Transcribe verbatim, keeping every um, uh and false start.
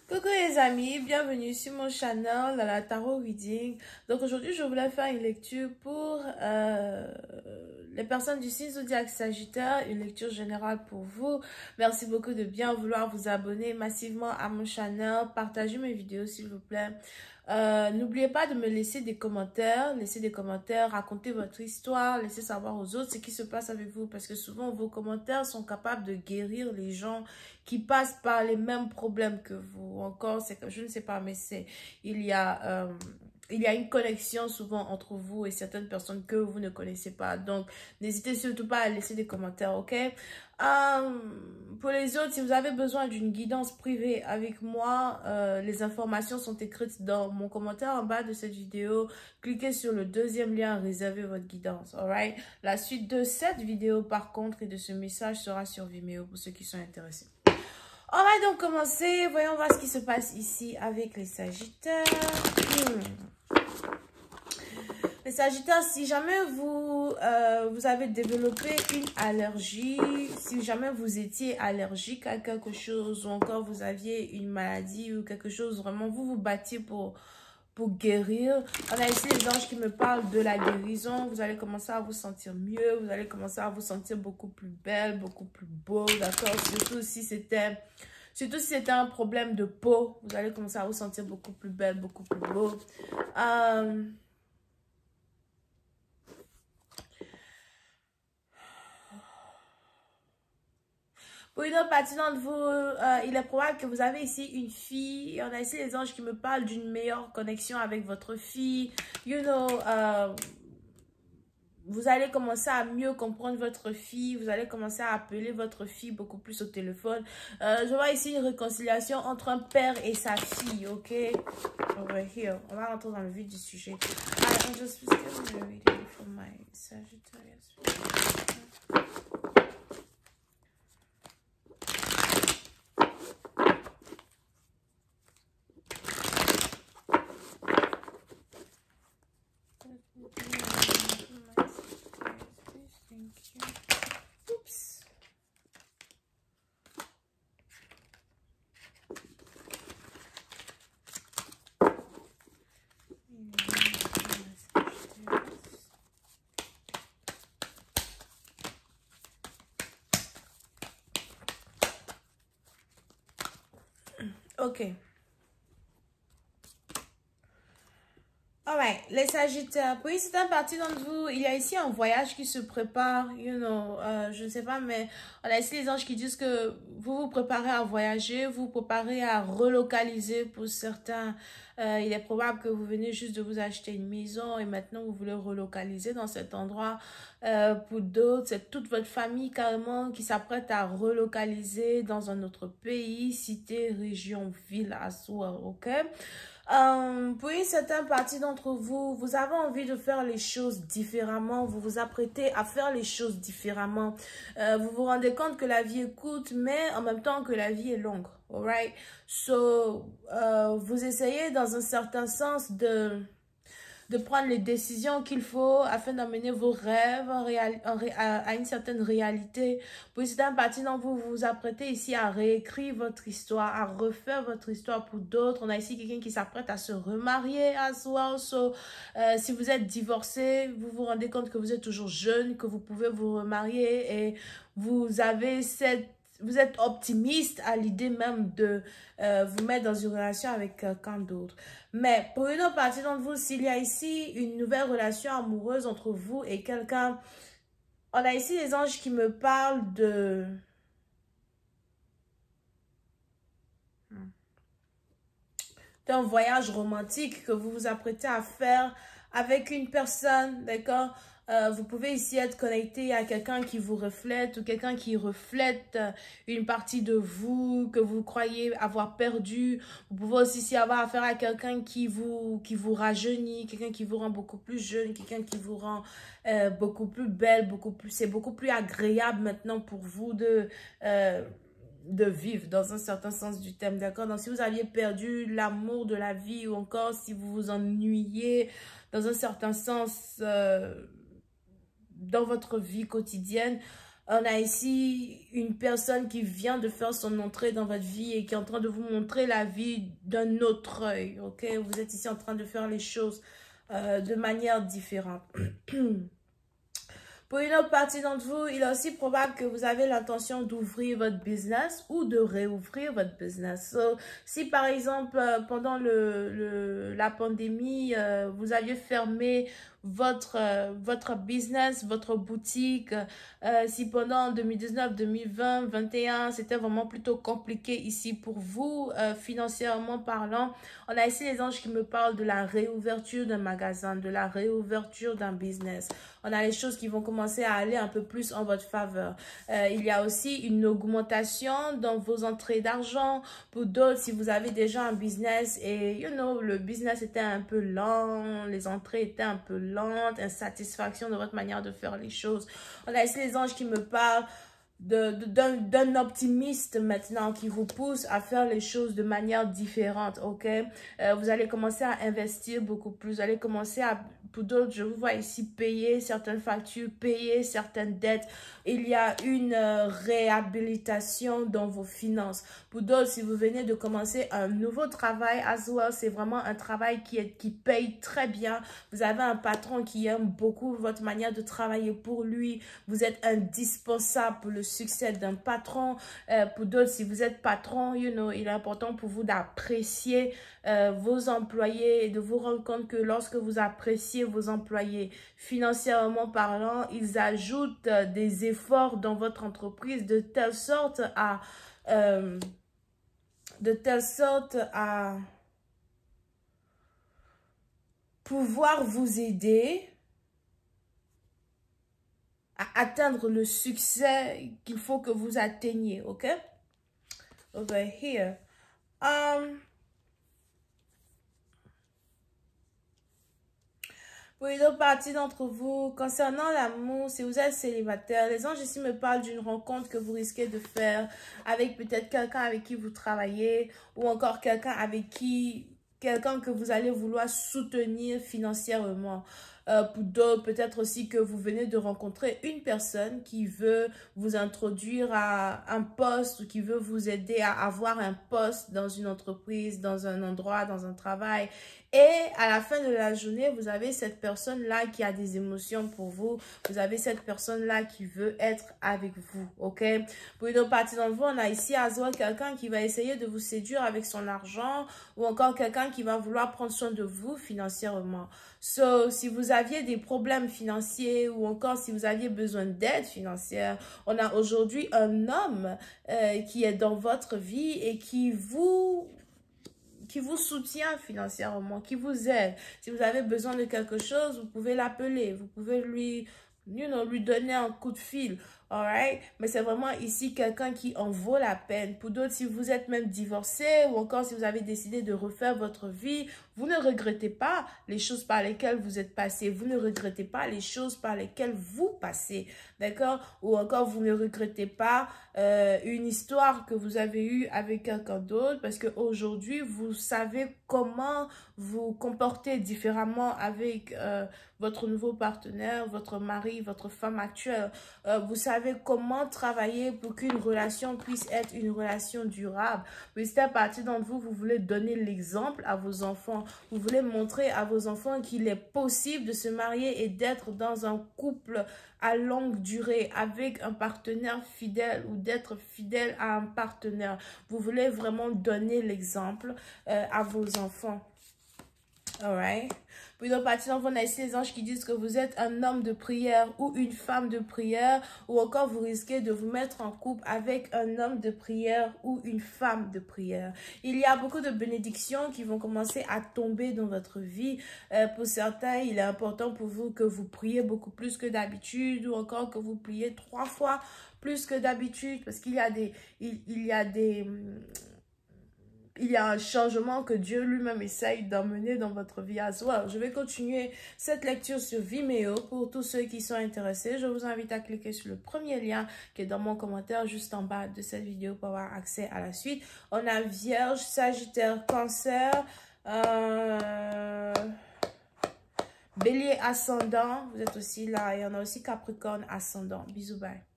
Coucou les amis, bienvenue sur mon channel dans la Tarot Reading. Donc aujourd'hui, je voulais faire une lecture pour euh, les personnes du signe zodiaque Sagittaire, une lecture générale pour vous. Merci beaucoup de bien vouloir vous abonner massivement à mon channel, partagez mes vidéos s'il vous plaît. Euh, N'oubliez pas de me laisser des commentaires, laissez des commentaires, racontez votre histoire, laissez savoir aux autres ce qui se passe avec vous parce que souvent vos commentaires sont capables de guérir les gens qui passent par les mêmes problèmes que vous. Encore, c'est je ne sais pas, mais c'est il y a euh, il y a une connexion souvent entre vous et certaines personnes que vous ne connaissez pas. Donc, n'hésitez surtout pas à laisser des commentaires, ok? Euh, pour les autres, si vous avez besoin d'une guidance privée avec moi, euh, les informations sont écrites dans mon commentaire en bas de cette vidéo. Cliquez sur le deuxième lien, réservez votre guidance, alright? La suite de cette vidéo, par contre, et de ce message sera sur Vimeo pour ceux qui sont intéressés. On va donc commencer. Voyons voir ce qui se passe ici avec les Sagittaires. Hmm. Les Sagittaires, si jamais vous, euh, vous avez développé une allergie, si jamais vous étiez allergique à quelque chose ou encore vous aviez une maladie ou quelque chose, vraiment vous vous battiez pour, pour guérir. On a ici les anges qui me parlent de la guérison. Vous allez commencer à vous sentir mieux, vous allez commencer à vous sentir beaucoup plus belle, beaucoup plus beau, d'accord? Surtout si c'était... Surtout si c'était un problème de peau, vous allez commencer à vous sentir beaucoup plus belle, beaucoup plus beau. Euh... Pour une autre partie d'entre vous, euh, il est probable que vous avez ici une fille. On a ici les anges qui me parlent d'une meilleure connexion avec votre fille. You know, euh, vous allez commencer à mieux comprendre votre fille. Vous allez commencer à appeler votre fille beaucoup plus au téléphone. Euh, je vois ici une réconciliation entre un père et sa fille, ok? Over here. On va rentrer dans le vif du sujet. I just was getting a reading for my Sagittarius. Oops. Ok. Alright, les Sagittaires. Pour une certaine partie d'entre vous, il y a ici un voyage qui se prépare, you know, euh, je ne sais pas, mais on a ici les anges qui disent que vous vous préparez à voyager, vous vous préparez à relocaliser pour certains. Euh, il est probable que vous venez juste de vous acheter une maison et maintenant vous voulez relocaliser dans cet endroit. Euh, pour d'autres, c'est toute votre famille carrément qui s'apprête à relocaliser dans un autre pays, cité, région, ville, à soi, ok? Euh, pour une certaine partie d'entre vous, vous avez envie de faire les choses différemment, vous vous apprêtez à faire les choses différemment. Euh, vous vous rendez compte que la vie est courte, mais en même temps que la vie est longue. Alright? So, euh, vous essayez dans un certain sens de... de prendre les décisions qu'il faut afin d'amener vos rêves en réal, en ré, à, à une certaine réalité. Pour une certaine partie d'entre vous, vous vous apprêtez ici à réécrire votre histoire, à refaire votre histoire pour d'autres. On a ici quelqu'un qui s'apprête à se remarier as well. So, euh, si vous êtes divorcé, vous vous rendez compte que vous êtes toujours jeune, que vous pouvez vous remarier et vous avez cette vous êtes optimiste à l'idée même de euh, vous mettre dans une relation avec quelqu'un d'autre. Mais pour une autre partie d'entre vous, s'il y a ici une nouvelle relation amoureuse entre vous et quelqu'un, on a ici les anges qui me parlent de... d'un voyage romantique que vous vous apprêtez à faire avec une personne, d'accord? Euh, vous pouvez ici être connecté à quelqu'un qui vous reflète ou quelqu'un qui reflète une partie de vous que vous croyez avoir perdu. Vous pouvez aussi ici avoir affaire à quelqu'un qui vous, qui vous rajeunit, quelqu'un qui vous rend beaucoup plus jeune, quelqu'un qui vous rend euh, beaucoup plus belle, beaucoup plus, c'est beaucoup plus agréable maintenant pour vous de... Euh, de vivre dans un certain sens du thème, d'accord? Donc, si vous aviez perdu l'amour de la vie ou encore si vous vous ennuyez dans un certain sens euh, dans votre vie quotidienne, On a ici une personne qui vient de faire son entrée dans votre vie et qui est en train de vous montrer la vie d'un autre œil, ok? Vous êtes ici en train de faire les choses euh, de manière différente. Pour une autre partie d'entre vous, il est aussi probable que vous avez l'intention d'ouvrir votre business ou de réouvrir votre business. So, si par exemple, euh, pendant le, le, la pandémie, euh, vous aviez fermé votre, euh, votre business, votre boutique, euh, si pendant deux mille dix-neuf, deux mille vingt, deux mille vingt et un, c'était vraiment plutôt compliqué ici pour vous, euh, financièrement parlant, on a ici les anges qui me parlent de la réouverture d'un magasin, de la réouverture d'un business. On a les choses qui vont commencer à aller un peu plus en votre faveur. Euh, il y a aussi une augmentation dans vos entrées d'argent. Pour d'autres, si vous avez déjà un business et, you know, le business était un peu lent, les entrées étaient un peu lentes, insatisfaction de votre manière de faire les choses. On a ici les anges qui me parlent d'un optimiste maintenant qui vous pousse à faire les choses de manière différente, ok? Euh, vous allez commencer à investir beaucoup plus, vous allez commencer à, pour d'autres, je vous vois ici payer certaines factures, payer certaines dettes. Il y a une euh, réhabilitation dans vos finances. Pour d'autres, si vous venez de commencer un nouveau travail, as well, c'est vraiment un travail qui, est, qui paye très bien. Vous avez un patron qui aime beaucoup votre manière de travailler pour lui. Vous êtes indispensable pour le succès d'un patron. Euh, pour d'autres, si vous êtes patron, you know, il est important pour vous d'apprécier euh, vos employés et de vous rendre compte que lorsque vous appréciez vos employés financièrement parlant, ils ajoutent euh, des efforts dans votre entreprise de telle sorte à euh, de telle sorte à pouvoir vous aider à atteindre le succès qu'il faut que vous atteigniez, ok? Over here. Um, pour une autre partie d'entre vous, concernant l'amour, si vous êtes célibataire, les anges ici me parlent d'une rencontre que vous risquez de faire avec peut-être quelqu'un avec qui vous travaillez ou encore quelqu'un avec qui, quelqu'un que vous allez vouloir soutenir financièrement. Euh, pour d'autres, peut-être aussi que vous venez de rencontrer une personne qui veut vous introduire à un poste ou qui veut vous aider à avoir un poste dans une entreprise, dans un endroit, dans un travail. Et à la fin de la journée, vous avez cette personne-là qui a des émotions pour vous. Vous avez cette personne-là qui veut être avec vous, ok? Pour une autre partie d'entre vous, on a ici à Zoa quelqu'un qui va essayer de vous séduire avec son argent ou encore quelqu'un qui va vouloir prendre soin de vous financièrement. So, si vous aviez des problèmes financiers ou encore si vous aviez besoin d'aide financière, on a aujourd'hui un homme euh, qui est dans votre vie et qui vous... qui vous soutient financièrement, qui vous aide. Si vous avez besoin de quelque chose, vous pouvez l'appeler, vous pouvez lui, you know, lui donner un coup de fil. Alright? Mais c'est vraiment ici quelqu'un qui en vaut la peine. Pour d'autres, si vous êtes même divorcé ou encore si vous avez décidé de refaire votre vie, vous ne regrettez pas les choses par lesquelles vous êtes passé. Vous ne regrettez pas les choses par lesquelles vous passez. D'accord? Ou encore, vous ne regrettez pas euh, une histoire que vous avez eue avec quelqu'un d'autre parce qu'aujourd'hui, vous savez comment vous comporter différemment avec euh, votre nouveau partenaire, votre mari, votre femme actuelle. Euh, vous savez comment travailler pour qu'une relation puisse être une relation durable. Puisque à partir d'entre vous, vous voulez donner l'exemple à vos enfants. Vous voulez montrer à vos enfants qu'il est possible de se marier et d'être dans un couple à longue durée avec un partenaire fidèle ou d'être fidèle à un partenaire. Vous voulez vraiment donner l'exemple euh, à vos enfants. Alright. Puis dans partie d'enfant, on a ici les anges qui disent que vous êtes un homme de prière ou une femme de prière ou encore vous risquez de vous mettre en couple avec un homme de prière ou une femme de prière. Il y a beaucoup de bénédictions qui vont commencer à tomber dans votre vie. Euh, pour certains, il est important pour vous que vous priez beaucoup plus que d'habitude ou encore que vous priez trois fois plus que d'habitude parce qu'il y a des... Il, il y a des Il y a un changement que Dieu lui-même essaye d'emmener dans votre vie à soi. Je vais continuer cette lecture sur Vimeo pour tous ceux qui sont intéressés. Je vous invite à cliquer sur le premier lien qui est dans mon commentaire juste en bas de cette vidéo pour avoir accès à la suite. On a Vierge, Sagittaire, Cancer, euh, Bélier ascendant. Vous êtes aussi là. Et on a aussi Capricorne ascendant. Bisous, bye.